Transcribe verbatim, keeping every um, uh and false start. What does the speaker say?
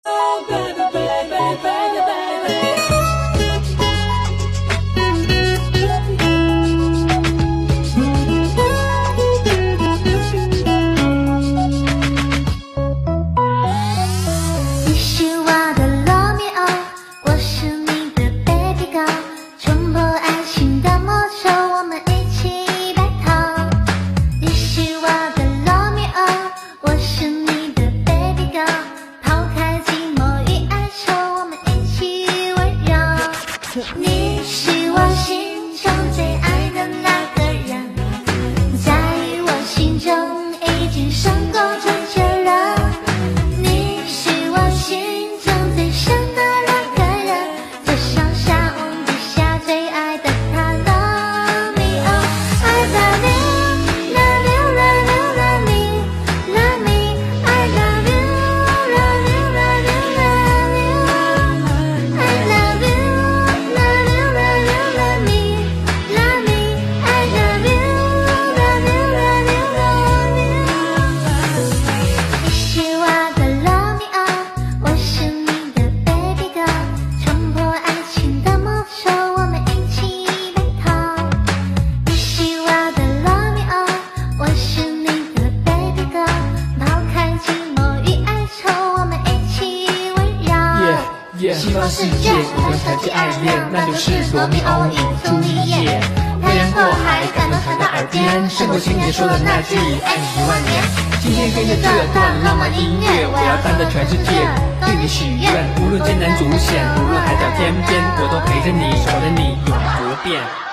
你是我心中最爱的那个人，在我心中已经胜过周杰伦。你是我心中最深的两个人，就像山底下最爱的他 Love me oh I love you love you love you love me love me I love you love you love you love you I love you 西方世界有人谈起爱恋，那就是罗密欧与朱丽叶。漂洋过海，感动传到耳边，胜过情人说的那句爱你一万年。今天跟着这段浪漫音乐，我要荡着全世界，对你许愿，无论艰难阻险，无论海角天边，我都陪着你，守着你永不变。